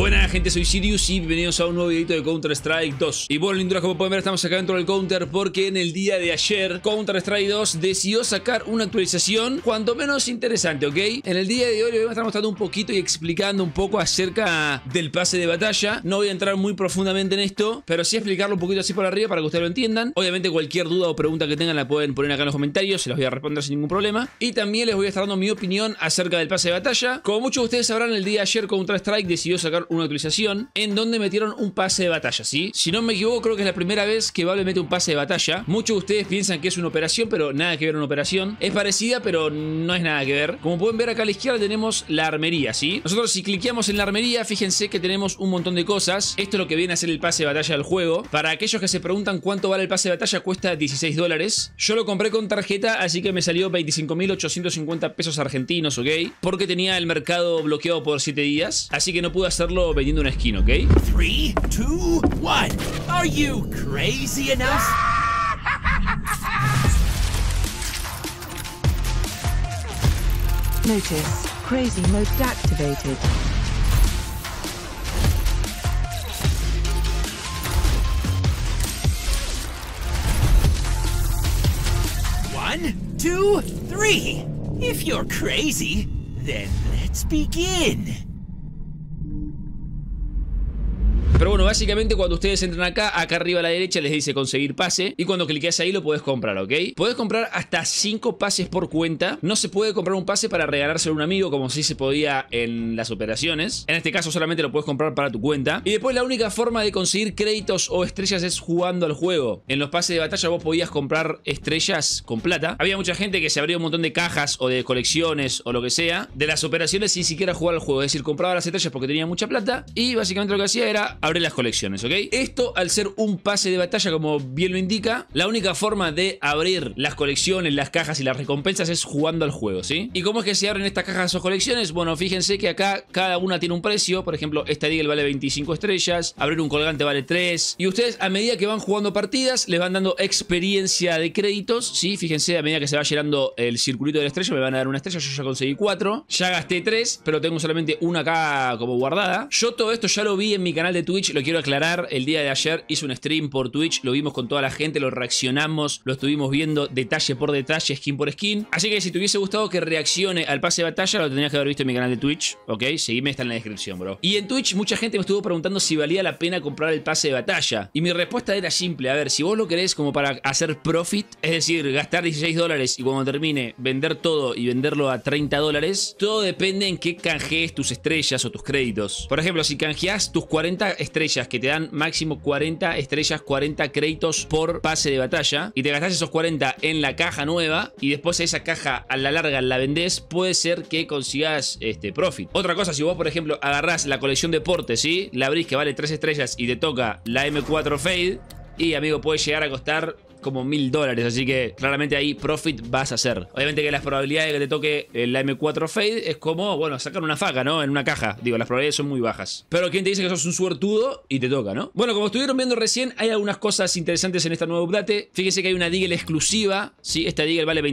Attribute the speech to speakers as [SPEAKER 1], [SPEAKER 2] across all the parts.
[SPEAKER 1] Buena gente, soy Sirius y bienvenidos a un nuevo videito de Counter-Strike 2. Y bueno, linduras, como pueden ver, estamos acá dentro del Counter porque en el día de ayer Counter-Strike 2 decidió sacar una actualización cuanto menos interesante, ¿ok? En el día de hoy les voy a estar mostrando un poquito y explicando un poco acerca del pase de batalla. No voy a entrar muy profundamente en esto, pero sí explicarlo un poquito así por arriba para que ustedes lo entiendan. Obviamente cualquier duda o pregunta que tengan la pueden poner acá en los comentarios, se las voy a responder sin ningún problema. Y también les voy a estar dando mi opinión acerca del pase de batalla. Como muchos de ustedes sabrán, el día de ayer Counter-Strike decidió sacar una actualización en donde metieron un pase de batalla, ¿sí? Si no me equivoco, creo que es la primera vez que Valve mete un pase de batalla. Muchos de ustedes piensan que es una operación, pero nada que ver una operación. Es parecida, pero no es nada que ver. Como pueden ver acá a la izquierda tenemos la armería, ¿sí? Nosotros si cliqueamos en la armería, fíjense que tenemos un montón de cosas. Esto es lo que viene a ser el pase de batalla del juego. Para aquellos que se preguntan cuánto vale el pase de batalla, cuesta 16 dólares. Yo lo compré con tarjeta, así que me salió 25.850 pesos argentinos, ¿ok? Porque tenía el mercado bloqueado por 7 días, así que no pude hacerlo vendiendo una skin, ¿ok?
[SPEAKER 2] 3, 2, 1. Are you crazy enough?
[SPEAKER 3] Notice, crazy mode activated.
[SPEAKER 2] One, two, three. If you're crazy, then let's begin.
[SPEAKER 1] Pero bueno, básicamente cuando ustedes entran acá arriba a la derecha les dice conseguir pase. Y cuando cliques ahí lo podés comprar, ¿ok? Podés comprar hasta 5 pases por cuenta. No se puede comprar un pase para regalárselo a un amigo como si se podía en las operaciones. En este caso solamente lo puedes comprar para tu cuenta. Y después la única forma de conseguir créditos o estrellas es jugando al juego. En los pases de batalla vos podías comprar estrellas con plata. Había mucha gente que se abría un montón de cajas o de colecciones o lo que sea de las operaciones sin siquiera jugar al juego. Es decir, compraba las estrellas porque tenía mucha plata y básicamente lo que hacía era abrir las colecciones, ¿ok? Esto, al ser un pase de batalla, como bien lo indica, la única forma de abrir las colecciones, las cajas y las recompensas es jugando al juego, ¿sí? ¿Y cómo es que se abren estas cajas o colecciones? Bueno, fíjense que acá cada una tiene un precio. Por ejemplo, esta Deagle vale 25 estrellas, abrir un colgante vale 3. Y ustedes, a medida que van jugando partidas, les van dando experiencia de créditos, ¿sí? Fíjense, a medida que se va llenando el circulito de la estrella, me van a dar una estrella. Yo ya conseguí 4. Ya gasté 3, pero tengo solamente una acá como guardada. Yo todo esto ya lo vi en mi canal de Twitch, lo quiero aclarar. El día de ayer hice un stream por Twitch, lo vimos con toda la gente, lo reaccionamos, lo estuvimos viendo detalle por detalle, skin por skin. Así que si te hubiese gustado que reaccione al pase de batalla, lo tendrías que haber visto en mi canal de Twitch, ¿ok? Seguime, está en la descripción, bro. Y en Twitch mucha gente me estuvo preguntando si valía la pena comprar el pase de batalla. Y mi respuesta era simple. A ver, si vos lo querés como para hacer profit, es decir, gastar 16 dólares y cuando termine vender todo y venderlo a 30 dólares, todo depende en qué canjees tus estrellas o tus créditos. Por ejemplo, si canjeás tus 40 estrellas que te dan máximo 40 estrellas, 40 créditos por pase de batalla y te gastás esos 40 en la caja nueva y después esa caja a la larga la vendés, puede ser que consigas profit. Otra cosa, si vos por ejemplo agarrás la colección deporte, ¿sí? La abrís que vale 3 estrellas y te toca la M4 Fade y amigo puede llegar a costar como 1000 dólares, así que claramente ahí profit vas a hacer. Obviamente que las probabilidades de que te toque la M4 Fade es como, bueno, sacar una faca, ¿no? En una caja. Digo, las probabilidades son muy bajas. Pero ¿quién te dice que sos un suertudo y te toca, ¿no? Bueno, como estuvieron viendo recién, hay algunas cosas interesantes en esta nueva update. Fíjense que hay una Deagle exclusiva, ¿sí? Esta Deagle vale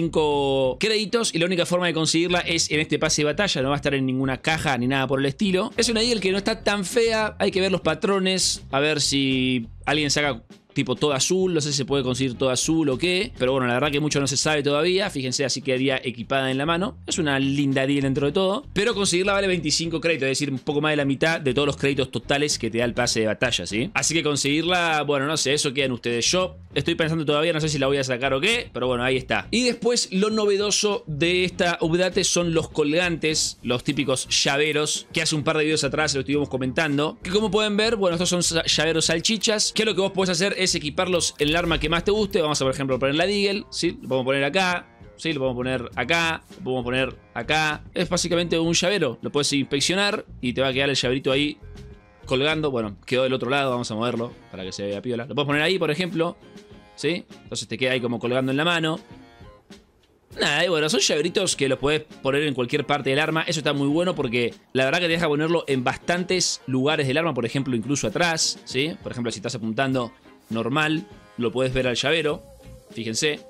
[SPEAKER 1] 25 créditos y la única forma de conseguirla es en este pase de batalla. No va a estar en ninguna caja ni nada por el estilo. Es una Deagle que no está tan fea. Hay que ver los patrones, a ver si alguien saca tipo todo azul, no sé si se puede conseguir todo azul o qué, pero bueno, la verdad que mucho no se sabe todavía. Fíjense, así quedaría equipada en la mano. Es una linda deal dentro de todo, pero conseguirla vale 25 créditos, es decir, un poco más de la mitad de todos los créditos totales que te da el pase de batalla, ¿sí? Así que conseguirla, bueno, no sé, eso quedan ustedes. Yo estoy pensando todavía, no sé si la voy a sacar o qué, pero bueno, ahí está. Y después, lo novedoso de esta update son los colgantes, los típicos llaveros, que hace un par de videos atrás lo estuvimos comentando, que como pueden ver, bueno, estos son llaveros salchichas, que lo que vos podés hacer es equiparlos en el arma que más te guste. Vamos a, por ejemplo, poner la Deagle, ¿sí? Lo podemos poner acá, ¿sí? Lo podemos poner acá, lo podemos poner acá. Es básicamente un llavero, lo puedes inspeccionar y te va a quedar el llaverito ahí colgando. Bueno, quedó del otro lado, vamos a moverlo para que se vea piola. Lo puedes poner ahí, por ejemplo, ¿sí? Entonces te queda ahí como colgando en la mano. Nada, y bueno, son llaveritos que los podés poner en cualquier parte del arma. Eso está muy bueno porque la verdad que te deja ponerlo en bastantes lugares del arma. Por ejemplo, incluso atrás, ¿sí? Por ejemplo, si estás apuntando normal, lo puedes ver al llavero. Fíjense.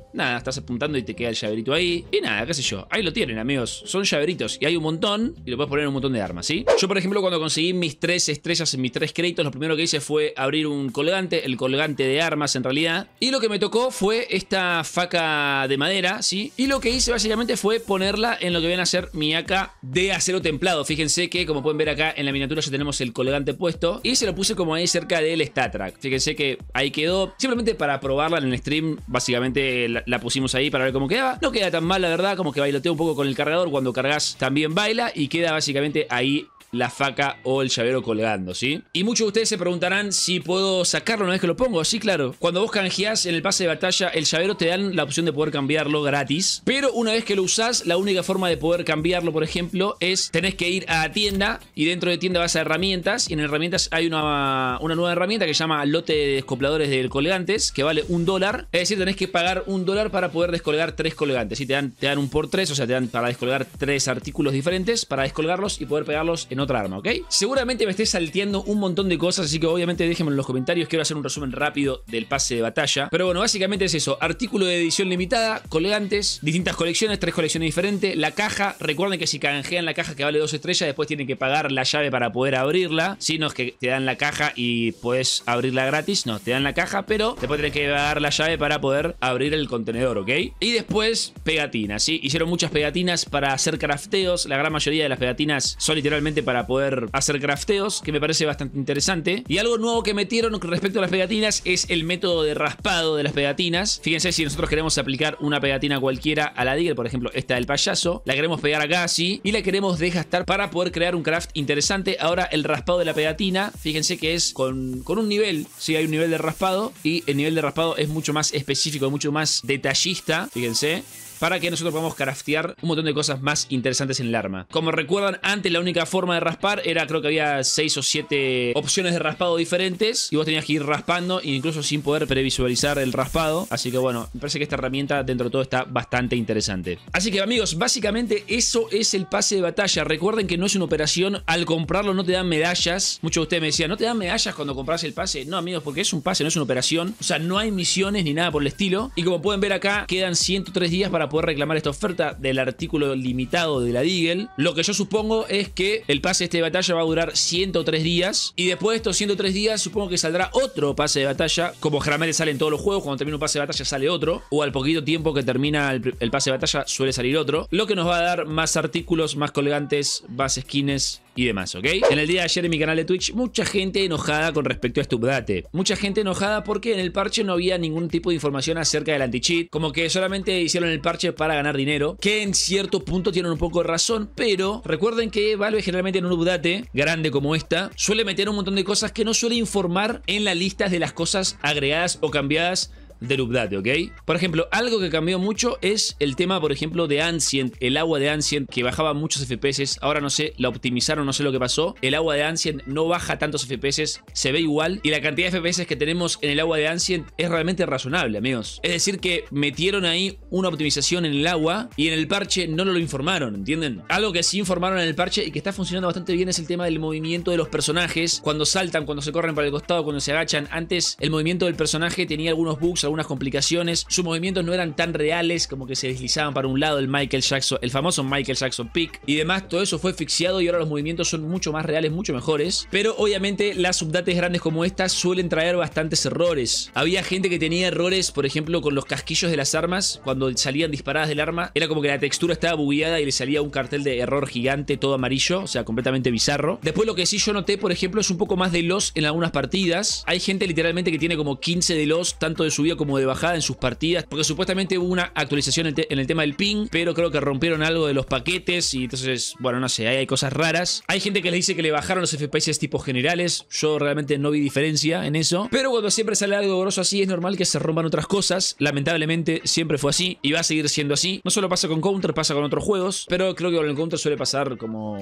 [SPEAKER 1] nada, estás apuntando y te queda el llaverito ahí. Y nada, qué sé yo, ahí lo tienen, amigos. Son llaveritos y hay un montón y lo puedes poner en un montón de armas, ¿sí? Yo, por ejemplo, cuando conseguí mis 3 estrellas en mis 3 créditos, lo primero que hice fue abrir un colgante, el colgante de armas en realidad. Y lo que me tocó fue esta faca de madera, ¿sí? Y lo que hice básicamente fue ponerla en lo que viene a ser mi AK de acero templado. Fíjense que, como pueden ver acá en la miniatura, ya tenemos el colgante puesto. Y se lo puse como ahí cerca del StatTrak. Fíjense que ahí quedó. Simplemente para probarla en el stream, básicamente la pusimos ahí para ver cómo quedaba. No queda tan mal, la verdad, como que bailotea un poco con el cargador. Cuando cargas también baila y queda básicamente ahí la faca o el llavero colgando, ¿sí? Y muchos de ustedes se preguntarán si puedo sacarlo una vez que lo pongo. Sí, claro. Cuando vos canjeás en el pase de batalla, el llavero te dan la opción de poder cambiarlo gratis. Pero una vez que lo usás, la única forma de poder cambiarlo, por ejemplo, es tenés que ir a tienda y dentro de tienda vas a herramientas y en herramientas hay una nueva herramienta que se llama lote de descolgadores de colgantes que vale $1. Es decir, tenés que pagar $1 para poder descolgar 3 colgantes. Y te dan un por 3, o sea, te dan para descolgar 3 artículos diferentes para descolgarlos y poder pegarlos en otra arma, ¿ok? Seguramente me esté salteando un montón de cosas, así que obviamente déjenme en los comentarios. Quiero hacer un resumen rápido del pase de batalla. Pero bueno, básicamente es eso. Artículo de edición limitada, colgantes, distintas colecciones, 3 colecciones diferentes. La caja, recuerden que si canjean la caja que vale 2 estrellas, después tienen que pagar la llave para poder abrirla. Si no es que te dan la caja y puedes abrirla gratis, no, te dan la caja, pero después tenés que pagar la llave para poder abrir el contenedor, ¿ok? Y después pegatinas, ¿sí? Hicieron muchas pegatinas para hacer crafteos. La gran mayoría de las pegatinas son literalmente para poder hacer crafteos, que me parece bastante interesante. Y algo nuevo que metieron respecto a las pegatinas es el método de raspado de las pegatinas. Fíjense, si nosotros queremos aplicar una pegatina cualquiera a la Deagle, por ejemplo esta del payaso, la queremos pegar acá así y la queremos desgastar para poder crear un craft interesante. Ahora el raspado de la pegatina, fíjense que es con un nivel, sí, hay un nivel de raspado y el nivel de raspado es mucho más específico, mucho más detallista, fíjense, para que nosotros podamos craftear un montón de cosas más interesantes en el arma. Como recuerdan, antes la única forma de raspar era, creo que había 6 o 7 opciones de raspado diferentes y vos tenías que ir raspando, incluso sin poder previsualizar el raspado. Así que bueno, me parece que esta herramienta dentro de todo está bastante interesante. Así que amigos, básicamente eso es el pase de batalla. Recuerden que no es una operación, al comprarlo no te dan medallas. Muchos de ustedes me decían, ¿no te dan medallas cuando compras el pase? No, amigos, porque es un pase, no es una operación. O sea, no hay misiones ni nada por el estilo. Y como pueden ver acá, quedan 103 días para poder reclamar esta oferta del artículo limitado de la Deagle. Lo que yo supongo es que el pase de batalla va a durar 103 días y después de estos 103 días supongo que saldrá otro pase de batalla, como generalmente sale en todos los juegos. Cuando termina un pase de batalla sale otro, o al poquito tiempo que termina el pase de batalla suele salir otro, lo que nos va a dar más artículos, más colgantes, más skins y demás, ¿ok? En el día de ayer en mi canal de Twitch, mucha gente enojada con respecto a este update. Mucha gente enojada porque en el parche no había ningún tipo de información acerca del anti-cheat. Como que solamente hicieron el parche para ganar dinero, que en cierto punto tienen un poco de razón, pero recuerden que Valve generalmente en un update grande como esta suele meter un montón de cosas que no suele informar en las listas de las cosas agregadas o cambiadas del update, ¿ok? Por ejemplo, algo que cambió mucho es el tema, por ejemplo, de Ancient, el agua de Ancient que bajaba muchos FPS. Ahora no sé, la optimizaron, no sé lo que pasó. El agua de Ancient no baja tantos FPS, se ve igual y la cantidad de FPS que tenemos en el agua de Ancient es realmente razonable, amigos. Es decir que metieron ahí una optimización en el agua y en el parche no lo informaron, ¿entienden? Algo que sí informaron en el parche y que está funcionando bastante bien es el tema del movimiento de los personajes. Cuando saltan, cuando se corren para el costado, cuando se agachan. Antes el movimiento del personaje tenía algunos bugs, algunas complicaciones, sus movimientos no eran tan reales, como que se deslizaban para un lado, el famoso Michael Jackson Peak y demás. Todo eso fue fixeado y ahora los movimientos son mucho más reales, mucho mejores, pero obviamente las updates grandes como estas suelen traer bastantes errores. Había gente que tenía errores, por ejemplo, con los casquillos de las armas. Cuando salían disparadas del arma, era como que la textura estaba bugueada y le salía un cartel de error gigante, todo amarillo, o sea, completamente bizarro. Después lo que sí yo noté, por ejemplo, es un poco más de loss en algunas partidas. Hay gente literalmente que tiene como 15 de loss, tanto de subida como de bajada en sus partidas, porque supuestamente hubo una actualización en el tema del ping, pero creo que rompieron algo de los paquetes y entonces, bueno, no sé, ahí hay cosas raras. Hay gente que le dice que le bajaron los FPS tipos generales. Yo realmente no vi diferencia en eso, pero cuando siempre sale algo grosso así es normal que se rompan otras cosas. Lamentablemente siempre fue así y va a seguir siendo así. No solo pasa con Counter, pasa con otros juegos, pero creo que con el Counter suele pasar como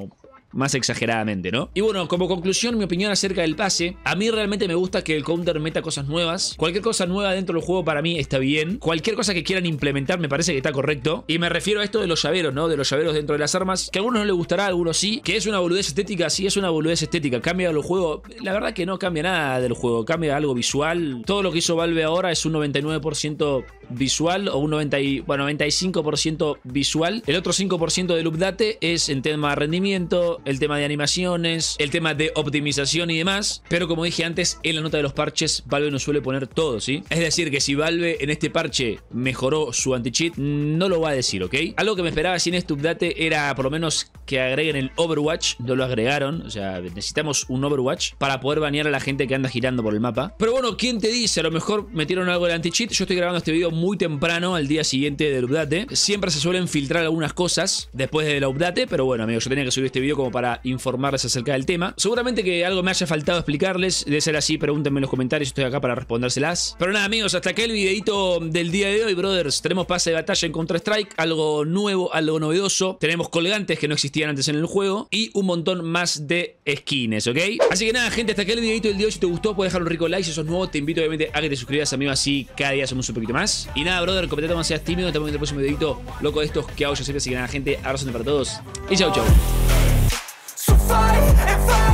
[SPEAKER 1] más exageradamente, ¿no? Y bueno, como conclusión, mi opinión acerca del pase, a mí realmente me gusta que el Counter meta cosas nuevas. Cualquier cosa nueva dentro del juego para mí está bien. Cualquier cosa que quieran implementar me parece que está correcto. Y me refiero a esto de los llaveros, ¿no? De los llaveros dentro de las armas, que a algunos no les gustará, a algunos sí. Que es una boludez estética, sí, es una boludez estética. Cambia el juego. La verdad que no cambia nada del juego, cambia algo visual. Todo lo que hizo Valve ahora es un 99% visual o un 95% visual. El otro 5% del update es en tema de rendimiento, el tema de animaciones, el tema de optimización y demás. Pero como dije antes, en la nota de los parches Valve no suele poner todo, ¿sí? Es decir, que si Valve en este parche mejoró su anti-cheat, no lo va a decir, ¿ok? Algo que me esperaba sin este update era por lo menos que agreguen el Overwatch. No lo agregaron, o sea, necesitamos un Overwatch para poder banear a la gente que anda girando por el mapa. Pero bueno, ¿quién te dice? A lo mejor metieron algo del anti-cheat. Yo estoy grabando este video muy temprano, al día siguiente del update. Siempre se suelen filtrar algunas cosas después del update, pero bueno, amigos, yo tenía que subir este video como para informarles acerca del tema. Seguramente que algo me haya faltado explicarles. De ser así, pregúntenme en los comentarios, estoy acá para respondérselas. Pero nada, amigos, hasta acá el videito del día de hoy, brothers. Tenemos pase de batalla en Counter-Strike, algo nuevo, algo novedoso. Tenemos colgantes que no existían antes en el juego y un montón más de skins, ¿ok? Así que nada, gente, hasta acá el videito del día de hoy. Si te gustó, puedes dejar un rico like. Si sos nuevo, te invito obviamente a que te suscribas, amigo, así cada día somos un poquito más. Y nada, brother, comentate cuando seas tímido. Te vemos en el próximo videito loco de estos que hago yo siempre. Así que nada, gente, abrazo para todos y chau, chau.